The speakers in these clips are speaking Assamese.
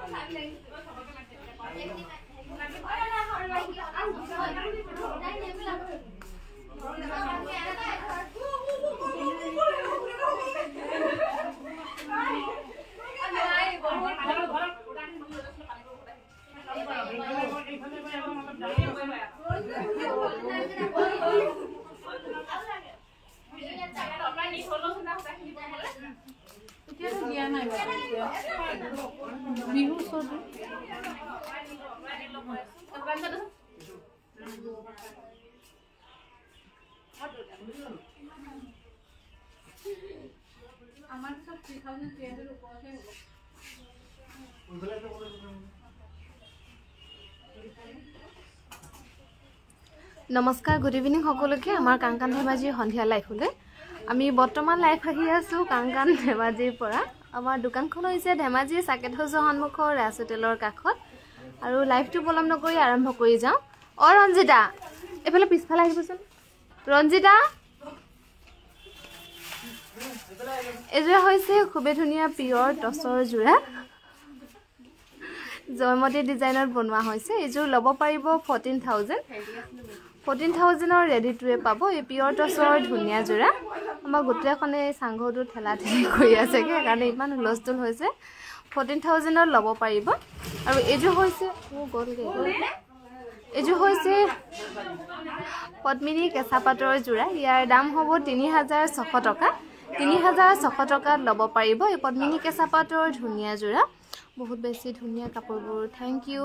नमस्कार गुड इवनिंग সকলোকে আমাৰ কাংকান ধেমাজিৰ সন্ধিয়া লাইফলৈ আমি বৰ্তমান লাইভ আহি আছো কাংকান ধেমাজিৰ পৰা আমাৰ দোকানখন হৈছে ধেমাজি সাকেত হাউছৰ সন্মুখৰ ৰাজ হোটেলৰ কাষত আৰু লাইভটো পলম নকৰি আৰম্ভ কৰি যাওঁ অ ৰঞ্জিতা এফালে পিছফালে আহিবচোন ৰঞ্জিতা এজোৰা হৈছে খুবে ধুনীয়া পিয়ৰ টছৰ জোৰা জয়মতী ডিজাইনত বনোৱা হৈছে এজোৰ ল'ব পাৰিব 14000 ৰেডি টুৱে পাব এই পিয়ৰ টছৰ ধুনীয়া জোৰা আমাৰ গোটেইখনে সাংঘৰটো ঠেলা ঠেলি কৰি আছে কাৰণে ইমান হুলস্থুল হৈছে 14000 ল'ব পাৰিব আৰু এজোৰ হৈছে পদ্মিনী কেঁচা পাটৰ জোৰা ইয়াৰ দাম হ'ব 3600 টকা 3600 টকাত ল'ব পাৰিব এই পদ্মিনী কেঁচা পাটৰ ধুনীয়া জোৰা বহুত বেছি ধুনীয়া কাপোৰবোৰ থ্যাংক ইউ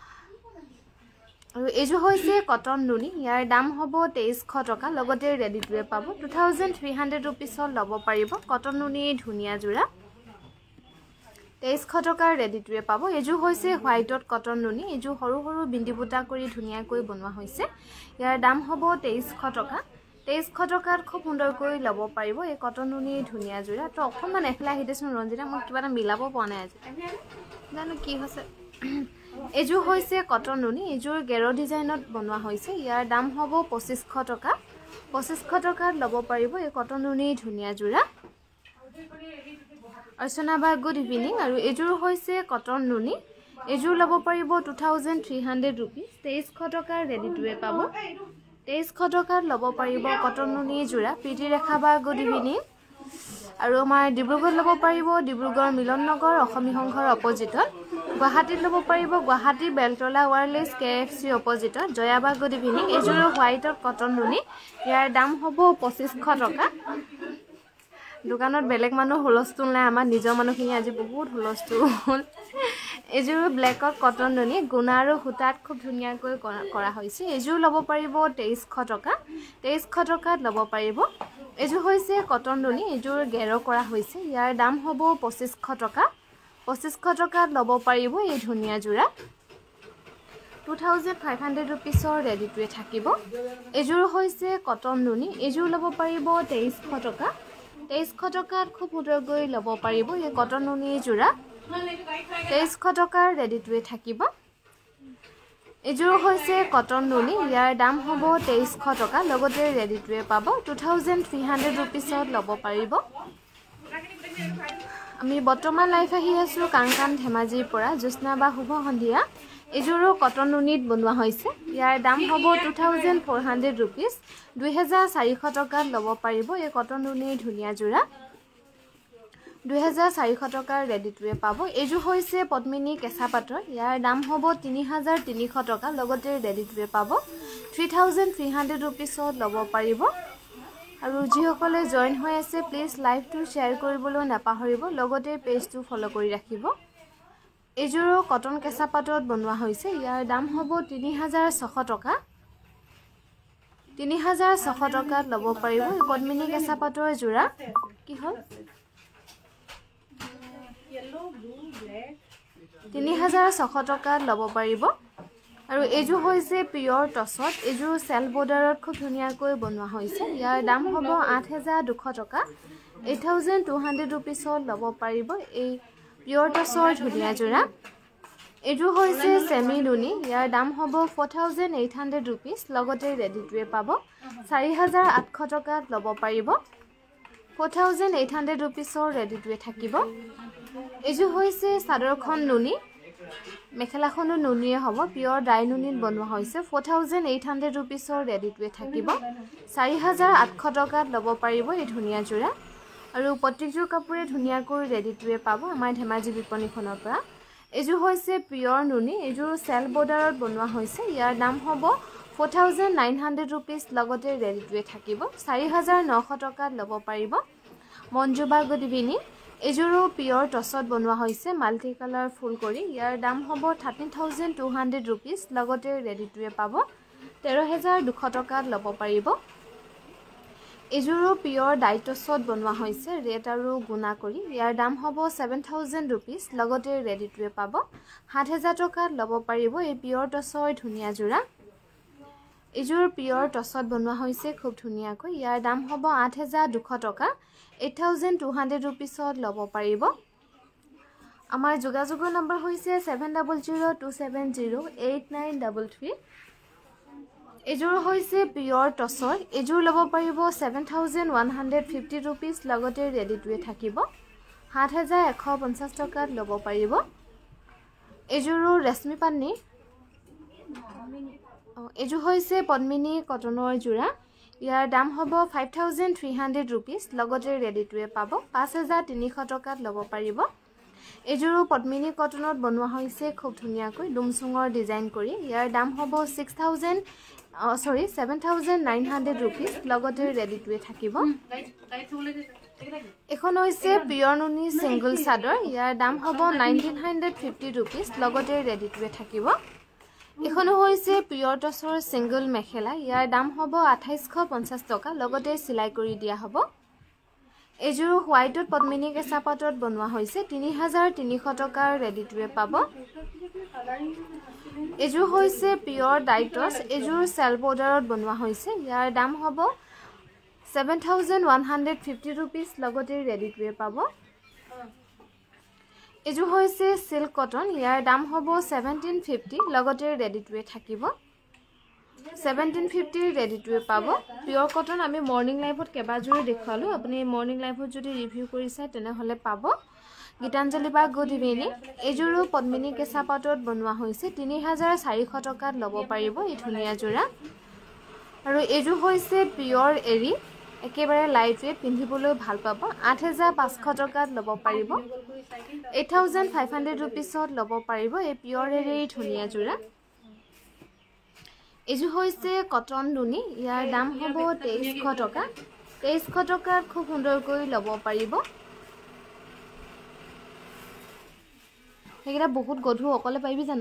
আৰু এজো হৈছে কটন নুনি ইয়াৰ দাম হ'ব 2300 টকা লগতে ৰেডি টুৱে পাব 2300 रुपीसত ল'ব পাৰিব কটন নুনি ধুনীয়া জোৰা 2300 টকাৰ ৰেডি টুৱে পাব এজো হৈছে হোৱাইটত কটন নুনি এজো সৰু সৰু বিন্দি বুটা কৰি ধুনীয়াকৈ বনোৱা হৈছে ইয়াৰ দাম হ'ব 2300 টকা 2300 টকাত খুব সুন্দৰকৈ ল'ব পাৰিব এই কটন নুনি ধুনীয়া জোৰা তো অকমান এফলা হিদেছন ৰঞ্জিতা মই কিবা এটা মিলাব পোৱা নাই আজি জানো কি হৈছে এজো হৈছে কটন নুনি এজোৰ গেৰো ডিজাইনত বনোৱা হৈছে ইয়াৰ দাম হ'ব 2500 টকা 2500 টকাত ল'ব পাৰিব এই কটন নুনি ধুনীয়া জোৰা অৰ্চনা বা গুড ইভিনিং আৰু এজোৰ হৈছে কটন নুনি এজোৰ ল'ব পাৰিব 2300 रुपीस 2300 টকাৰ ৰেডি টুৱে পাব 2300 টকাত ল'ব পাৰিব কটন নুনি জোৰা প্ৰীতি ৰেখা বা গুড ইভিনিং আৰু আমাৰ ডিব্ৰুগড় ল'ব পাৰিব ডিব্ৰুগড় মিলন নগৰ অসমী সংঘৰ অপজিটত গুৱাহাটীত ল'ব পাৰিব গুৱাহাটী বেলতলা ওয়াৰলেছ কেএফসি অপজিটত জয়াবা গুড ইভিনিং এজোৰ হোৱাইটত কটন নুনি ইয়াৰ দাম হ'ব 2500 টকা দোকানত বেলেগ মানুহ হুলস্থুল নাই আমাৰ নিজৰ মানুহখিনি আজি বহুত হুলস্থুল এজোৰ ব্লেকত কটন নুনি গুণা আৰু হুটাত খুব ধুনীয়াকৈ কৰা হৈছে এজোৰ ল'ব পাৰিব 2300 টকা 2300 টকাত ল'ব পাৰিব এজোৰ হৈছে কটন নুনি এজোৰ গেৰো কৰা হৈছে ইয়াৰ দাম হ'ব 2500 টকা 2500 টকাত ল'ব পাৰিব এই ধুনীয়া জোৰা 2500 रुपीसৰ ৰেডি টুৱে থাকিব এজোৰ হৈছে কটন নুনি এজোৰ ল'ব পাৰিব 2300 টকা 2300 টকাত খুব সুন্দৰকৈ ল'ব পাৰিব এই কটন নুনি জোৰা 2300 টকাৰ ৰেডি টুৱে থাকিব এজোৰ হৈছে কটন নুনি ইয়াৰ দাম হ'ব 2300 টকা লগতে ৰেডি টুৱে পাব 2300 रुपीसত ল'ব পাৰিব আমি বৰ্তমান লাইভ আহি আছো কাংকান ধেমাজিৰ পৰা জুস্না বা শুভ সন্ধিয়া এজোৰো কটন নুনিত বনোৱা হৈছে ইয়াৰ দাম হ'ব 2400 रुपीस 2400 টকাত ল'ব পাৰিব এই কটন নুনি ধুনীয়া জোৰা 2400 টকাৰ ৰেডি টুৱে পাব এজো হৈছে পদ্মিনী কেঁচা পাটৰ ইয়াৰ দাম হ'ব 3300 টকা লগতে ৰেডি টুৱে পাব 3300 रुपीसত ল'ব পাৰিব আৰু যিসকলে জয়েন হৈ আছে প্লিজ লাইভটো শেয়াৰ কৰিবলৈ নাপাহৰিব লগতে পেজটো ফলো কৰি ৰাখিব এজোৰ কটন কেঁচা পাটত বনোৱা হৈছে ইয়াৰ দাম হ'ব 3600 টকা 3600 টকাত ল'ব পাৰিব পদ্মিনী কেঁচা পাটৰ জোৰা কি হ'ল 3600 টকাত ল'ব পাৰিব আৰু এজো হৈছে পিয়ৰ টছত এজো সেল বৰ্ডাৰত খুব ধুনীয়াকৈ বনোৱা হৈছে ইয়াৰ দাম হ'ব 8200 টকা 8200 रुपीसত ল'ব পাৰিব এই পিয়ৰ টছৰ ধুনীয়া জোৰা এজো হৈছে সেমি নুনি ইয়াৰ দাম হ'ব 4800 रुपीस লগতে ৰেডি টুৱে পাব 4800 টকাত ল'ব পাৰিব 4800 रुपीसৰ ৰেডি টুৱে থাকিব এজো হৈছে সাদৰখন নুনি মেখেলাখনো নুনিয়ে হ'ব পিয়ৰ ডাই নুনিত বনোৱা হৈছে 4800 रुपीसৰ ৰেডি টু থাকিব 4800 টকাত ল'ব পাৰিব এই ধুনিয়া জোৰা আৰু প্ৰত্যেকযোৰ কাপোৰে ধুনিয়াকৈ ৰেডি টু পাব আমাৰ ধেমাজি বিপণীখনৰ পৰা এযোৰ হৈছে পিয়ৰ নুনি এযোৰ সেল বৰ্ডাৰত বনোৱা হৈছে ইয়াৰ দাম হ'ব 4900 रुपीस লগতে ৰেডি টু থাকিব 4900 টকাত ল'ব পাৰিব মঞ্জুবা গুড ইভিনিং এযোৰো পিয়ৰ টছত বনোৱা হৈছে মাল্টি কালাৰ ফুল কৰি ইয়াৰ দাম হ'ব 13200 रुपीस লগতে ৰেডি টু পাব 13200 টকাত ল'ব পাৰিব এযোৰো পিয়ৰ ডাইটছত বনোৱা হৈছে ৰেড আৰু গুণা কৰি ইয়াৰ দাম হ'ব 7000 रुपीस লগতে ৰেডি টু পাব 7000 টকাত ল'ব পাৰিব এই পিয়ৰ টছৰ ধুনিয়া জোৰা এযোৰ পিয়ৰ টছত বনোৱা হৈছে খুব ধুনিয়াকৈ ইয়াৰ দাম হ'ব 8200 টকা 8200 रुपीसত ল'ব পাৰিব আমাৰ যোগাযোগৰ নম্বৰ হৈছে 7002708933 এযোৰ হৈছে পিয়ৰ টছৰ এযোৰ ল'ব পাৰিব 7150 रुपीस লগতে ৰেডি টু থাকিব 7150 টকাত ল'ব পাৰিব এযোৰো ৰেশমি পান্নি এযোৰ হৈছে পদ্মিনী কটনৰ জোৰা ইয়াৰ দাম হ'ব 5300 रुपीस লগতে ৰেডি টু পাব 5300 টকাত ল'ব পাৰিব এযোৰো পদ্মিনী কটনত বনোৱা হৈছে খুব ধুনিয়াকৈ ডুমসুঙৰ ডিজাইন কৰি ইয়াৰ দাম হ'ব 7900 रुपीस লগতে ৰেডি টু থাকিব এখন হৈছে পিয়ৰ নুনি সিঙ্গল চাদৰ ইয়াৰ দাম হ'ব 1950 रुपीस লগতে ৰেডি টু থাকিব এখন হৈছে পিয়ৰ টছৰ সিঙ্গল মেখেলা ইয়াৰ দাম হ'ব 2850 টকা লগতে সিলাই কৰি দিয়া হ'ব এযোৰ হোৱাইটত পদ্মিনী কেঁচা পাটত বনোৱা হৈছে 3300 টকাৰ ৰেডি টু পাব এযোৰ হৈছে পিয়ৰ ডাইটছ এযোৰ সেল বৰ্ডাৰত বনোৱা হৈছে ইয়াৰ দাম হ'ব 7150 रुपीस লগতে ৰেডি টু পাব এযোৰ হৈছে সিল্ক কটন ইয়াৰ দাম হ'ব 1750 লগতে ৰেডি টু থাকিব 1750 ৰেডি টু পাব পিয়ৰ কটন আমি মৰ্নিং লাইভত কেবাজোৰ দেখালো আপুনি মৰ্নিং লাইভত যদি ৰিভিউ কৰিছে তেনেহলে পাব গীতাঞ্জলি বা গুড ইভিনিং এযোৰো পদ্মিনী কেঁচা পাটত বনোৱা হৈছে 3400 টকাত ল'ব পাৰিব এই ধুনিয়া জোৰা আৰু এযোৰ হৈছে পিয়ৰ এৰি একেবাৰে লাইট ৱেট পিন্ধিবলৈ ভাল পাব 8500 টকাত ল'ব পাৰিব 8500 रुपीसত ল'ব পাৰিব এই পিয়ৰ এৰি ধুনিয়া জোৰা এযোৰ হৈছে কটন নুনি ইয়াৰ দাম হ'ব 2300 টকা 2300 টকাত খুব সুন্দৰকৈ ল'ব পাৰিব হেগিৰা বহুত গধু অকলে পাৰিবি জানো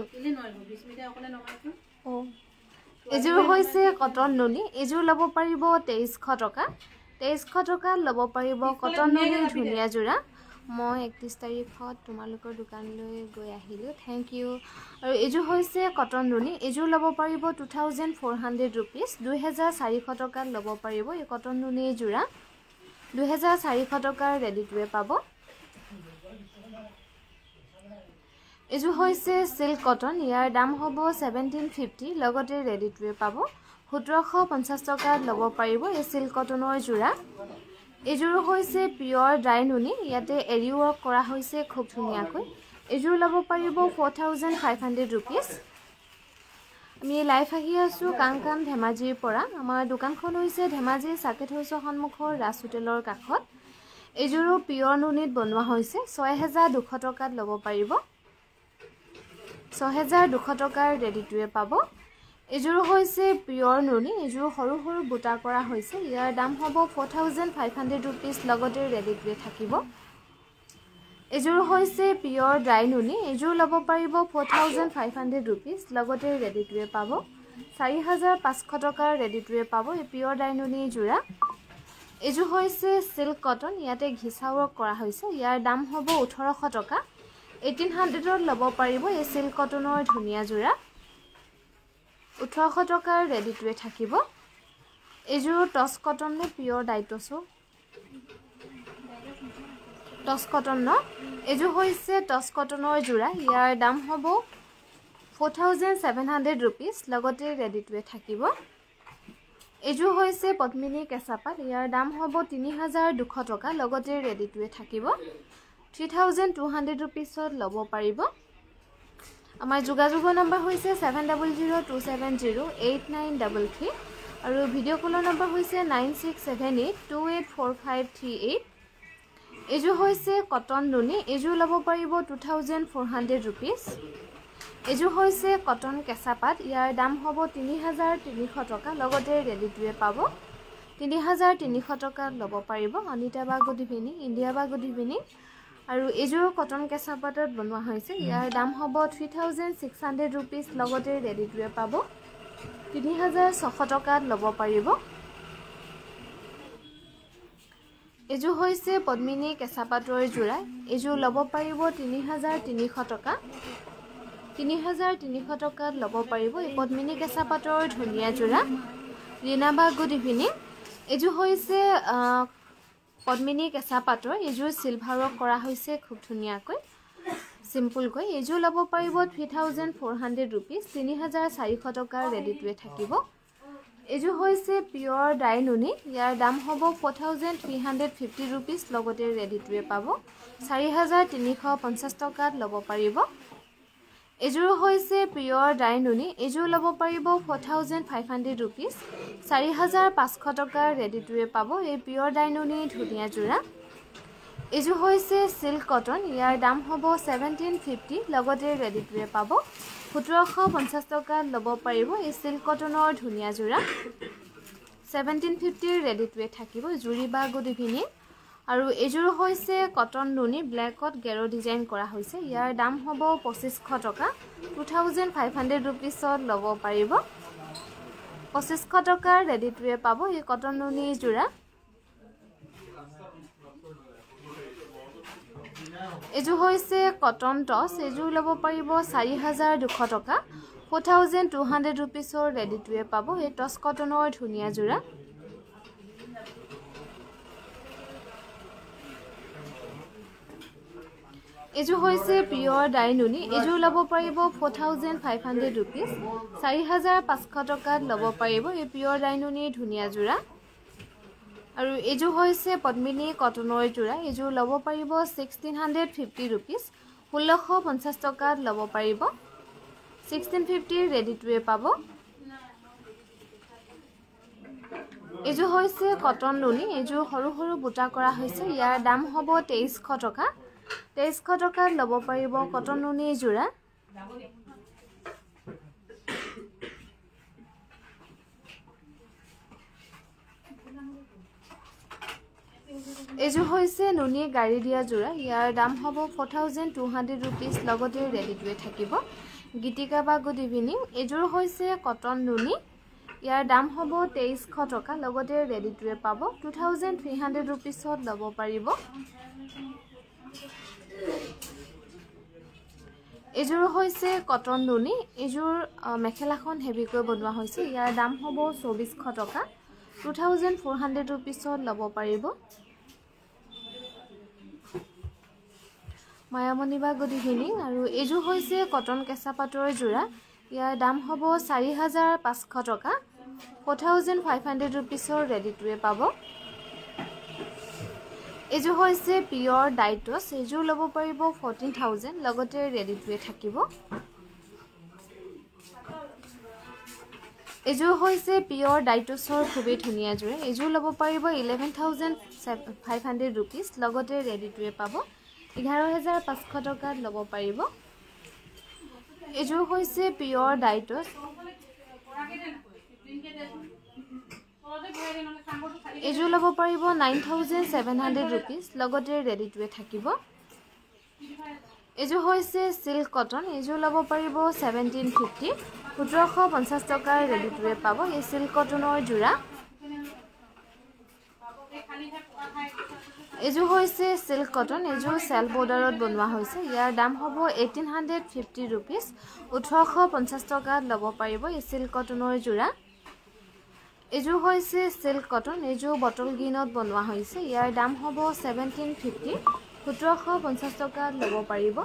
এযোৰ হৈছে কটন নুনি এযোৰ ল'ব পাৰিব 2300 টকা 2300 টকাত ল'ব পাৰিব কটন নুনি ধুনিয়া জোৰা মই 31 তাৰিখত তোমালোকৰ দোকানলৈ গৈ আহিলো থ্যাংক ইউ আৰু এযোৰ হৈছে কটন নুনি এযোৰ ল'ব পাৰিব 2400 रुपीस 2400 টকাত ল'ব পাৰিব এই কটন নুনি জোৰা 2400 টকাৰ ৰেডি টু পাব এযোৰ হৈছে সিল্ক কটন ইয়াৰ দাম হ'ব 1750 লগতে ৰেডি টু পাব 1750 টকাত ল'ব পাৰিব এই সিল্ক কটনৰ জোৰা এযোৰ হৈছে পিয়ৰ ড্ৰাই নুনি ইয়াতে এৰি ৱৰ্ক কৰা হৈছে খুব ধুনিয়াকৈ এযোৰ ল'ব পাৰিব 4500 रुपीस আমি লাইভ আহি আছো কাংকান ধেমাজিৰ পৰা আমাৰ দোকানখন হৈছে ধেমাজি সাৰ্কিট হাউছৰ সন্মুখৰ ৰাজ হোটেলৰ কাষত এযোৰো পিয়ৰ নুনিত বনোৱা হৈছে 6200 টকাত ল'ব পাৰিব 6200 টকাৰ ৰেডি টু পাব এযোৰ হৈছে পিয়ৰ নুনি এযোৰ সৰু সৰু বুটা কৰা হৈছে ইয়াৰ দাম হ'ব 4500 रुपीस লগতে ৰেডি টু থাকিব এযোৰ হৈছে পিয়ৰ ড্ৰাই নুনি এযোৰ ল'ব পাৰিব 4500 रुपीस লগতে ৰেডি টু পাব 4500 টকাৰ ৰেডি টু পাব এই পিয়ৰ ড্ৰাই নুনি জোৰা এযোৰ হৈছে সিল্ক কটন ইয়াতে ঘিচা ৱৰ্ক কৰা হৈছে ইয়াৰ দাম হ'ব 1800 টকা 1800ত ল'ব পাৰিব এই সিল্ক কটনৰ ধুনিয়া জোৰা 1800 টকাৰ ৰেডি টু থাকিব এযোৰ টছ কটন নে পিয়ৰ ডাইটছো টছ কটন ন এযোৰ হৈছে টছ কটনৰ জোৰা ইয়াৰ দাম হ'ব 4700 रुपीस লগতে ৰেডি টু থাকিব এযোৰ হৈছে পদ্মিনী কেঁচা পাট ইয়াৰ দাম হ'ব 3200 টকা লগতে ৰেডি টু থাকিব 3200 रुपीसত ল'ব পাৰিব আমাৰ যোগাযোগৰ নম্বৰ হৈছে 7002708933 আৰু ভিডিঅ' কলৰ নম্বৰ হৈছে 9678284538 এযোৰ হৈছে কটন নুনি এযোৰ ল'ব পাৰিব 2400 rupees এযোৰ হৈছে কটন কেঁচাপাত ইয়াৰ দাম হ'ব 3300 টকা লগতে ৰেডি টুৱে পাব 3300 টকা ল'ব পাৰিব অনিতা বা গুড ইভিনিং ইণ্ডিয়া বা গুড ইভিনিং আৰু এযোৰ কটন কেঁচাপাতত বনোৱা হৈছে ইয়াৰ দাম হ'ব 3600 rupees লগতে ৰেডি টুৱে পাব 3600 টকা ল'ব পাৰিব এযোৰ হৈছে পদ্মিনী কেঁচাপাতৰ যোৰা এযোৰ ল'ব পাৰিব 3300 টকা 3300 টকা ল'ব পাৰিব এই পদ্মিনী কেঁচাপাতৰ ধুনীয়া যোৰা ৰীনা বা গুড ইভিনিং এযোৰ হৈছে পদ্মিনী কেঁচাপাতৰ এযোৰ সিলভাৰত কৰা হৈছে খুব ধুনীয়াকৈ সিম্পলকৈ এযোৰ ল'ব পাৰিব 3400 rupees 3400 টকা ৰেডি টুৱে থাকিব এযোৰ হৈছে পিয়ৰ ডাই নুনি ইয়াৰ দাম হ'ব 4350 rupees লগতে ৰেডি টুৱে পাব 4350 টকাত ল'ব পাৰিব এযোৰ হৈছে পিয়ৰ ডাই নুনি এযোৰ ল'ব পাৰিব 4500 rupees 4500 টকা ৰেডি টুৱে পাব এই পিয়ৰ ডাই নুনি ধুনীয়া যোৰা এযোৰ হৈছে সিল্ক কটন ইয়াৰ দাম হ'ব 1750 লগতে ৰেডি টুৱে পাব 1750 টকা ল'ব পাৰিব এই সিল্ক কটনৰ ধুনীয়া যোৰা 1750 ৰেডি টুৱে থাকিব জুৰি বা গুড ইভিনিং আৰু এযোৰ হৈছে কটন নুনি ব্লেকত গেৰো ডিজাইন কৰা হৈছে ইয়াৰ দাম হ'ব 2500 টকা 2500 rupeesত ল'ব পাৰিব 2500 টকা ৰেডি টুৱে পাব এই কটন নুনি যোৰা এযোৰ হৈছে কটন টছ এযোৰ ল'ব পাৰিব 4200 টকা 4200 rupeesৰ ৰেডি টুৱে পাব এই টছ কটনৰ ধুনীয়া যোৰা এযোৰ হৈছে পিয়ৰ ডাই নুনি এযোৰ ল'ব পাৰিব 4500 rupees 4500 টকাত ল'ব পাৰিব এই পিয়ৰ ডাই নুনি ধুনীয়া যোৰা আৰু এযোৰ হৈছে পদ্মিনী কটনৰ যোৰা এযোৰ ল'ব পাৰিব 1650 rupees 1650 টকাত ল'ব পাৰিব 1650 ৰেডি টুৱে পাব এযোৰ হৈছে কটন নুনি এযোৰ সৰু সৰু বুটা কৰা হৈছে ইয়াৰ দাম হ'ব 2300 টকা 2300 টকাত ল'ব পাৰিব কটন নুনি যোৰা এযোৰ হৈছে নুনি গাড়ী দিয়া যোৰা ইয়াৰ দাম হ'ব 4200 rupees লগতে ৰেডি টুৱে থাকিব গীতিকা বা গুড ইভিনিং এযোৰ হৈছে কটন নুনি ইয়াৰ দাম হ'ব 2300 টকা লগতে ৰেডি টুৱে পাব 2300 rupeesত ল'ব পাৰিব এযোৰ হৈছে কটন নুনি এযোৰ মেখেলাখন হেভিকৈ বনোৱা হৈছে ইয়াৰ দাম হ'ব 2400 টকা 2400 rupeesত ল'ব পাৰিব মায়ামণি বা গুড ইভিনিং আৰু এযোৰ হৈছে কটন কেঁচাপাতৰ যোৰা ইয়াৰ দাম হ'ব 4500 টকা 4500 rupeesৰ ৰেডি টুৱে পাব এযোৰ হৈছে পিয়ৰ ডাইটছ এযোৰ ল'ব পাৰিব 14000 লগতে ৰেডি টুৱে থাকিব এযোৰ হৈছে পিয়ৰ ডাইটছৰ খুবেই ধুনীয়া যোৰা এযোৰ ল'ব পাৰিব 11500 rupees লগতে ৰেডি টুৱে পাব 11500 টকাত ল'ব পাৰিব এযোৰ হৈছে পিয়ৰ ডাইটছ এযোৰ ল'ব পাৰিব 9700 rupees লগতে ৰেডি টুৱে থাকিব এযোৰ হৈছে সিল্ক কটন এযোৰ ল'ব পাৰিব 1750 1750 টকাৰ ৰেডি টুৱে পাব এই সিল্ক কটনৰ যোৰা এযোৰ হৈছে সিল্ক কটন এযোৰ সেল বৰ্ডাৰত বনোৱা হৈছে ইয়াৰ দাম হ'ব 1850 rupees 1850 টকাত ল'ব পাৰিব এই সিল্ক কটনৰ যোৰা এযোৰ হৈছে সিল্ক কটন এযোৰ বটল গ্ৰীণত বনোৱা হৈছে ইয়াৰ দাম হ'ব 1750 1750 টকাত ল'ব পাৰিব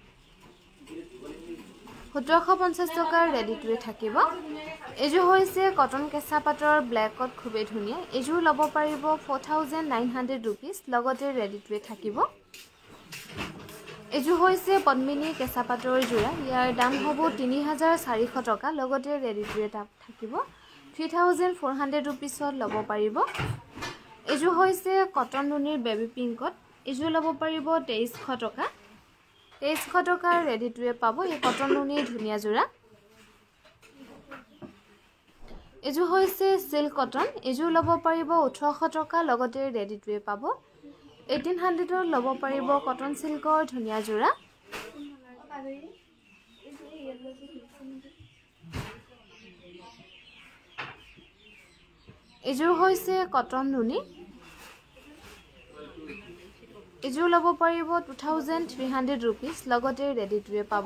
1750 টকাৰ ৰেডি টুৱে থাকিব এযোৰ হৈছে কটন কেঁচাপাতৰ ব্লেকত খুবেই ধুনীয়া এযোৰ ল'ব পাৰিব 4900 rupees লগতে ৰেডি টুৱে থাকিব এযোৰ হৈছে পদ্মিনী কেঁচা পাটৰ যোৰা ইয়াৰ দাম হ'ব 3400 টকা লগতে ৰেডি টু ৱেৰ থাকিব 3400 ৰুপিছত ল'ব পাৰিব এযোৰ হৈছে কটন নুনিৰ বেবি পিংকত এযোৰ ল'ব পাৰিব 2300 টকা 2300 টকাৰ ৰেডি টু ৱেৰ পাব এই কটন নুনিৰ ধুনীয়া যোৰা এযোৰ হৈছে সিল্ক কটন এযোৰ ল'ব পাৰিব 1800 টকা লগতে ৰেডি টু ৱেৰ পাব 1800 ল'ব পাৰিব কটন সিল্কৰ ধুনীয়া যোৰা এযোৰ হৈছে কটন নুনি এযোৰ ল'ব পাৰিব 2300 ৰুপিস লগতে ৰেডি টু ৱেৰ পাব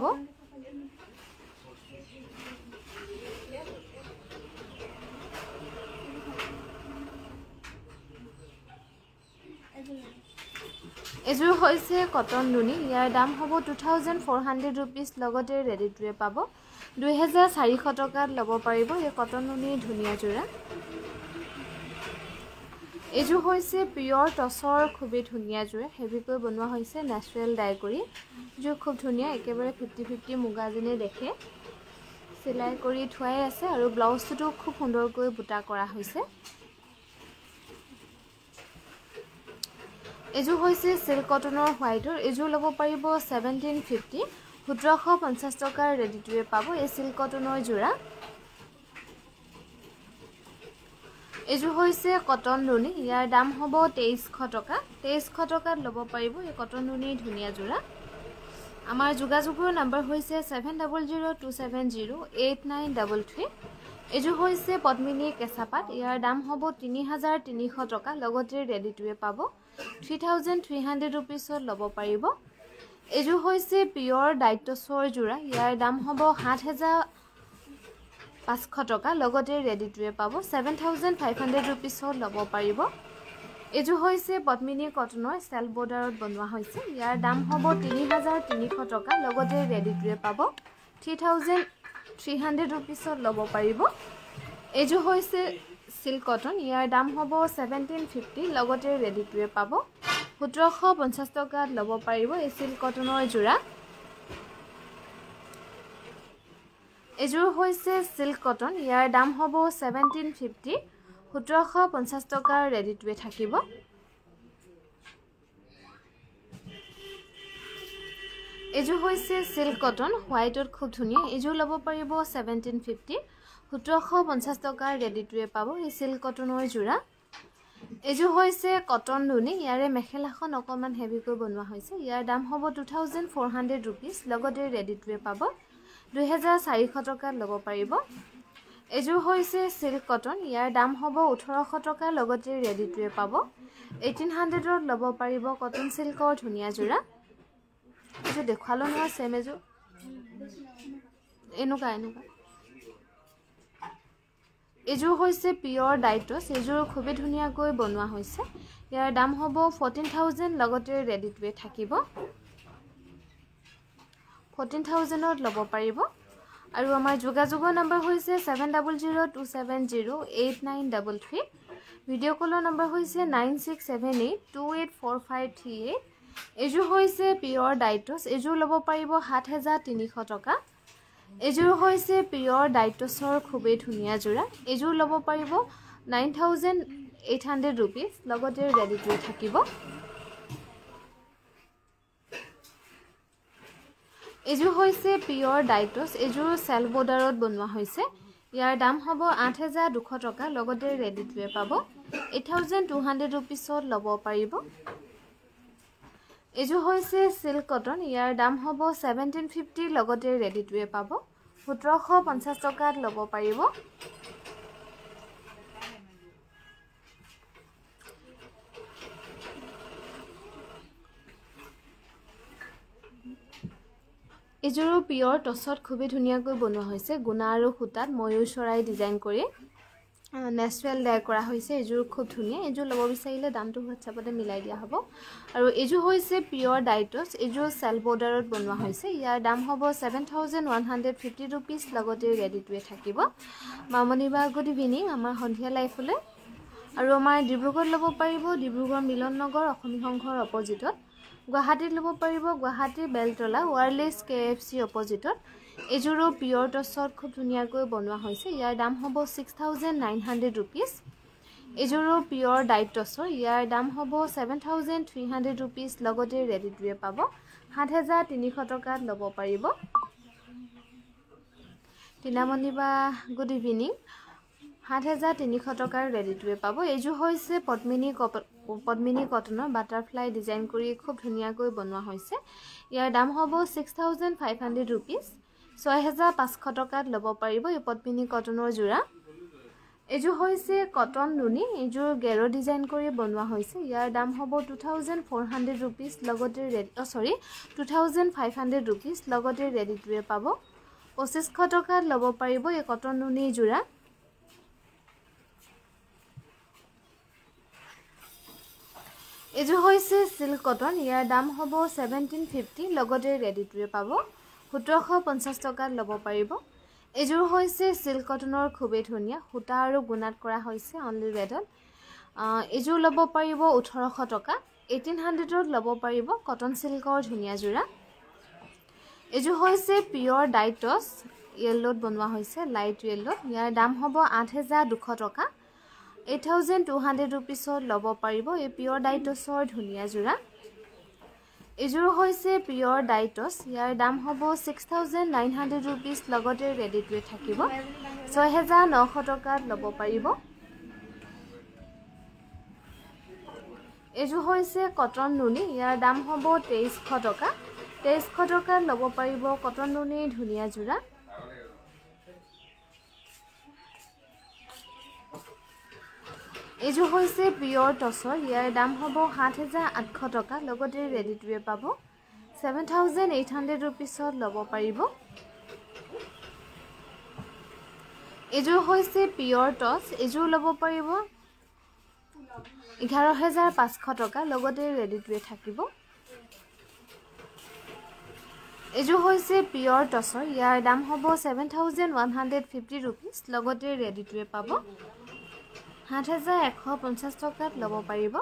এযোৰ হৈছে কটন নুনি ইয়াৰ দাম হ'ব 2400 ৰুপিস লগতে ৰেডি টু ৱেৰ পাব 2400 টকাত ল'ব পাৰিব এই কটন নুনিৰ ধুনীয়া যোৰা এযোৰ হৈছে পিয়ৰ টছৰ খুবেই ধুনীয়া যোৰা হেভিকৈ বনোৱা হৈছে ন্যাচাৰেল ডাই কৰি যোৰ খুব ধুনীয়া একেবাৰে 50-50 মুগা যেনে দেখে সিলাই কৰি থোৱাই আছে আৰু ব্লাউজটো খুব সুন্দৰকৈ বুটা কৰা হৈছে এযোৰ হৈছে সিল্ক কটনৰ হোৱাইটৰ এযোৰ ল'ব পাৰিব 1750 1750 টকাৰ ৰেডি টু ৱেৰ পাব এই সিল্ক কটনৰ যোৰা এযোৰ হৈছে কটন নুনি ইয়াৰ দাম হ'ব 2300 টকা 2300 টকাত ল'ব পাৰিব এই কটন নুনিৰ ধুনীয়া যোৰা আমাৰ যোগাযোগৰ নম্বৰ হৈছে 7002708933 এযোৰ হৈছে পদ্মিনী কেঁচা পাট ইয়াৰ দাম হ'ব 3300 টকা লগতে ৰেডি টু ৱেৰ পাব 3300 ৰুপিসত ল'ব পাৰিব এযোৰ হৈছে পিয়ৰ ডাইটছৰ যোৰা ইয়াৰ দাম হ'ব 7500 টকা লগতে ৰেডি টু ৱেৰ পাব 7500 ৰুপিসত ল'ব পাৰিব এযোৰ হৈছে পদ্মিনী কটনৰ ষ্টাইল বৰ্ডাৰত বনোৱা হৈছে ইয়াৰ দাম হ'ব 3300 টকা লগতে ৰেডি টু ৱেৰ পাব 3300 ৰুপিসত ল'ব পাৰিব এযোৰ হৈছে সিল্ক কটন ইয়াৰ দাম হ'ব 1750 লগতে ৰেডি টু ৱেৰ পাব 1750 টকাত ল'ব পাৰিব এই সিল্ক কটনৰ যোৰা এযোৰ হৈছে সিল্ক কটন ইয়াৰ দাম হ'ব 1750 1750 টকাৰ ৰেডি টু ৱেৰ থাকিব এযোৰ হৈছে সিল্ক কটন হোৱাইটত খুব ধুনীয়া এযোৰ ল'ব পাৰিব 1750 1750 টকাৰ ৰেডি টু ৱেৰ পাব এই সিল্ক কটনৰ যোৰা এযোৰ হৈছে কটন নুনি ইয়াৰে মেখেলাখন অকমান হেভিকৈ বনোৱা হৈছে ইয়াৰ দাম হ'ব 2400 ৰুপিস লগতে ৰেডি টু ৱেৰ পাব 2400 টকাত ল'ব পাৰিব এযোৰ হৈছে সিল্ক কটন ইয়াৰ দাম হ'ব 1800 টকা লগতে ৰেডি টু ৱেৰ পাব 1800ত ল'ব পাৰিব কটন সিল্কৰ ধুনীয়া যোৰা এযোৰ দেখুৱালো নহয় সেম এযোৰ এনেকুৱা এযোৰ হৈছে পিয়ৰ ডাইটছ এযোৰ খুবেই ধুনীয়াকৈ বনোৱা হৈছে ইয়াৰ দাম হ'ব 14000 লগতে ৰেডি টু ৱেৰ থাকিব 14000ত ল'ব পাৰিব আৰু আমাৰ যোগাযোগৰ নম্বৰ হৈছে 7002708933 ভিডিঅ' কলৰ নম্বৰ হৈছে 9678284538 এযোৰ হৈছে পিয়ৰ ডাইটছ এযোৰ ল'ব পাৰিব 7300 টকা এযোৰ হৈছে পিয়ৰ ডাইটছৰ খুবেই ধুনীয়া যোৰা এযোৰ ল'ব পাৰিব 9800 ৰুপিস লগতে ৰেডি টু থাকিব এযোৰ হৈছে পিয়ৰ ডাইটছ এযোৰ সেল বৰ্ডাৰত বনোৱা হৈছে ইয়াৰ দাম হ'ব 8200 টকা লগতে ৰেডি টু পাব 8200 ৰুপিসত ল'ব পাৰিব এযোৰ হৈছে সিল্ক কটন ইয়াৰ দাম হ'ব 1750 লগতে ৰেডি টু পাব 1750 টকাত ল'ব পাৰিব এযোৰ পিয়ৰ টছত খুবই ধুনীয়াকৈ বনোৱা হৈছে গুণা আৰু খুটাত ময়ূৰ চৰাই ডিজাইন কৰি ন্যাচাৰেল ডাই কৰা হৈছে এযোৰ খুব ধুনীয়া এযোৰ ল'ব বিচাৰিলে দামটো হোৱাটছআপতে মিলাই দিয়া হ'ব আৰু এযোৰ হৈছে পিয়ৰ ডাইটছ এযোৰ সেল বৰ্ডাৰত বনোৱা হৈছে ইয়াৰ দাম হ'ব 7150 ৰুপিস লগতে ৰেডি টু থাকিব মামনি বা গুড ইভিনিং আমাৰ সন্ধিয়া লাইফলৈ আৰু আমাৰ ডিব্ৰুগড় ল'ব পাৰিব ডিব্ৰুগড় মিলন নগৰ অসমী সংঘৰ অপজিটত গুৱাহাটীত ল'ব পাৰিব গুৱাহাটী বেলতলা ওয়াৰলেছ KFC অপজিটত এযোৰো পিয়ৰ টছত খুব ধুনীয়াকৈ বনোৱা হৈছে ইয়াৰ দাম হ'ব 6900 रुपीस এযোৰো পিয়ৰ ডাইট টছৰ ইয়াৰ দাম হ'ব 7300 रुपीस লগতে ৰেডি টু ৱে পাব 7300 টকাত ল'ব পাৰিব তিনামণি বা গুড ইভিনিং 7300 টকাৰ ৰেডি টু ৱে পাব এযোৰ হৈছে পদ্মিনী কটনৰ বাটাৰফ্লাই ডিজাইন কৰি খুব ধুনীয়াকৈ বনোৱা হৈছে ইয়াৰ দাম হ'ব 6500 रुपीस 6500 টকাত ল'ব পাৰিব এই পদ্মিনী কটনৰ জোৰা এযোৰ হৈছে কটন নুনি এযোৰ গেৰো ডিজাইন কৰি বনোৱা হৈছে ইয়াৰ দাম হ'ব 2400 रुपीस লগতে 2500 रुपीस লগতে ৰেডি টু ৱে পাব 2500 টকাত ল'ব পাৰিব এই কটন নুনি জোৰা এযোৰ হৈছে সিল্ক কটন ইয়াৰ দাম হ'ব 1750 লগতে ৰেডি টু ৱে পাব 1750 টকাত ল'ব পাৰিব এযোৰ হৈছে সিল্ক কটনৰ খুবেই ধুনীয়া সূতা আৰু গুণাত কৰা হৈছে অনলি ৰেডত এযোৰ ল'ব পাৰিব 1800 টকা 1800ত ল'ব পাৰিব কটন সিল্কৰ ধুনীয়া জোৰা এযোৰ হৈছে পিয়ৰ ডাইট টছ য়েল্লোত বনোৱা হৈছে লাইট য়েল্লো ইয়াৰ দাম হ'ব 8200 টকা 8200 रुपीसত ল'ব পাৰিব এই পিয়ৰ ডাইটছৰ ধুনীয়া জোৰা এযোৰ হৈছে পিয়ৰ ডাইটছ ইয়াৰ দাম হ'ব 6900 रुपीस লগতে ৰেডি টু থাকিব 6900 টকাত ল'ব পাৰিব এযোৰ হৈছে কটন নুনি ইয়াৰ দাম হ'ব 2300 টকা 2300 টকাত ল'ব পাৰিব কটন নুনি ধুনীয়া জোৰা এযোৰ হৈছে পিয়ৰ টছৰ ইয়াৰ দাম হ'ব 7800 টকা লগতে ৰেডি টু ৱে পাব 7800 रुपीसত ল'ব পাৰিব এযোৰ হৈছে পিয়ৰ টছ এযোৰ ল'ব পাৰিব 11500 টকা লগতে ৰেডি টু ৱে থাকিব এযোৰ হৈছে পিয়ৰ টছৰ ইয়াৰ দাম হ'ব 7150 रुपीस লগতে ৰেডি টু ৱে পাব 7150 টকাত ল'ব পাৰিব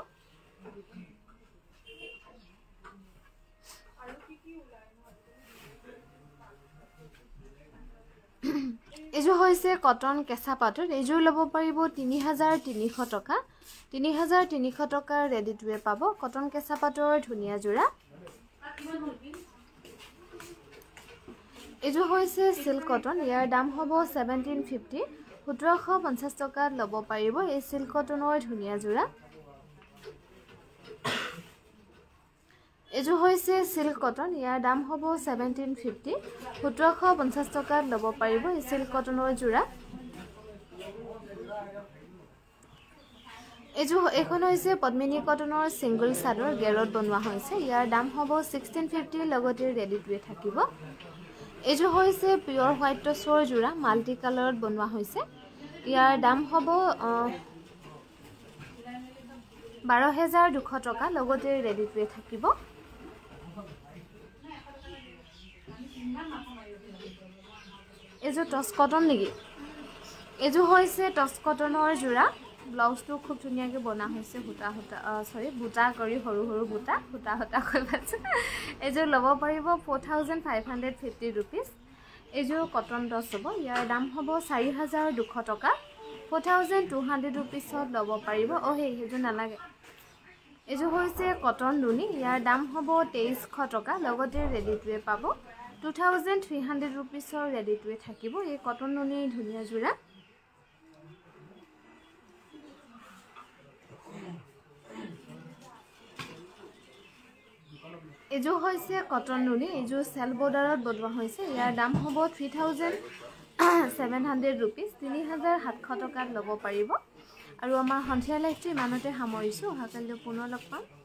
এযোৰ হৈছে কটন কেঁচা পাটৰ এযোৰ ল'ব পাৰিব 3300 টকা 3300 টকাৰ ৰেডি টু ৱে পাব কটন কেঁচা পাটৰ ধুনীয়া জোৰা এযোৰ হৈছে সিল্ক কটন ইয়াৰ দাম হ'ব 1750 1750 টকাত ল'ব পাৰিব এই সিল্ক কটনৰ ধুনীয়া জোৰা এযোৰ হৈছে সিল্ক কটন ইয়াৰ দাম হ'ব 1750 1750 টকাত ল'ব পাৰিব এই সিল্ক কটনৰ জোৰা এযোৰ এখন হৈছে পদ্মিনী কটনৰ সিঙ্গল চাদৰ গেৰত বনোৱা হৈছে ইয়াৰ দাম হ'ব 1650 লগতে ৰেডি টু থাকিব এযোৰ হৈছে পিয়ৰ হোৱাইট টছৰ জোৰা মাল্টি কালাৰত বনোৱা হৈছে ইয়াৰ দাম হ'ব 12200 টকা লগতে ৰেডি টু থাকিব এযোৰ টছ কটন নেকি এযোৰ হৈছে টছ কটনৰ জোৰা ব্লাউজটো খুব ধুনীয়াকৈ বনা হৈছে বুটা কৰি সৰু সৰু বুটা কৈ পাইছে এযোৰ ল'ব পাৰিব 4550 रुपीस এযোৰ কটন টছ হ'ব ইয়াৰ দাম হ'ব 4200 টকা 4200 रुपीसত ল'ব পাৰিব এযোৰ নালাগে এযোৰ হৈছে কটন নুনি ইয়াৰ দাম হ'ব 2300 টকা লগতে ৰেডি টু পাব 2300 रुपीसৰ ৰেডি টু থাকিব এই কটন নুনি ধুনীয়া জোৰা এযোৰ হৈছে কটন নুনি এযোৰ সেল বৰ্ডাৰত বনোৱা হৈছে ইয়াৰ দাম হ'ব 3700 रुपीस 3700 টকাত ল'ব পাৰিব আৰু আমাৰ সন্ধিয়া লাইভটো ইমানতে সামৰিছো অহাকালি পুনৰ লগ পাম